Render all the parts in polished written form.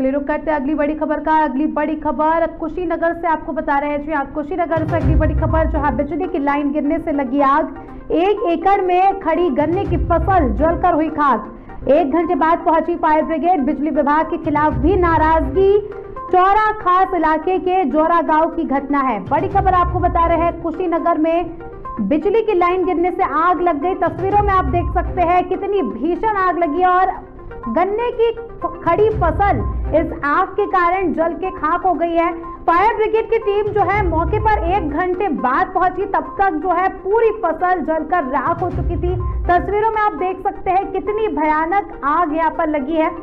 चलिए रुक करते हैं अगली बड़ी खबर का। अगली बड़ी खबर कुशीनगर से आपको बता रहे हैं। जी हाँ, कुशीनगर से अगली बड़ी खबर, जहां बिजली की लाइन गिरने से लगी आग। 1 एकड़ में खड़ी गन्ने की फसल जलकर हुई खाक। 1 घंटे बाद पहुंची फायर ब्रिगेड। बिजली विभाग के खिलाफ भी नाराजगी। चौरा खास इलाके के जोरा गांव की घटना है। बड़ी खबर आपको बता रहे हैं, कुशीनगर में बिजली की लाइन गिरने से आग लग गई। तस्वीरों में आप देख सकते हैं कितनी भीषण आग लगी और गन्ने की खड़ी फसल इस आग के कारण जल के खाक हो गई है। फायर ब्रिगेड की टीम जो है मौके पर 1 घंटे बाद पहुंची। तब तक जो है पूरी फसल जलकर राख हो चुकी थी। तस्वीरों में आप देख सकते हैं कितनी भयानक आग यहाँ पर लगी है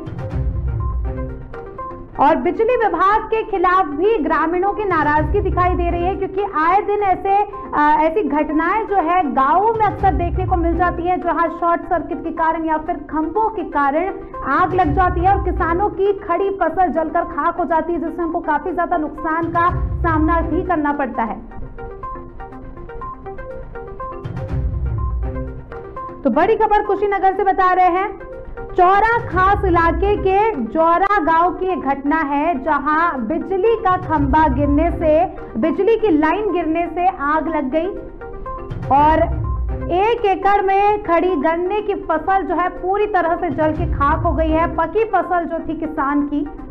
और बिजली विभाग के खिलाफ भी ग्रामीणों की नाराजगी दिखाई दे रही है, क्योंकि आए दिन ऐसी घटनाएं जो है गांवों में अक्सर देखने को मिल जाती है, जहां शॉर्ट सर्किट के कारण या फिर खंभों के कारण आग लग जाती है और किसानों की खड़ी फसल जलकर खाक हो जाती है, जिससे उनको काफी ज्यादा नुकसान का सामना भी करना पड़ता है। तो बड़ी खबर कुशीनगर से बता रहे हैं, चौरा खास इलाके के जोरा गांव की एक घटना है, जहां बिजली का खंभा गिरने से, बिजली की लाइन गिरने से आग लग गई और 1 एकड़ में खड़ी गन्ने की फसल जो है पूरी तरह से जल के खाक हो गई है। पकी फसल जो थी किसान की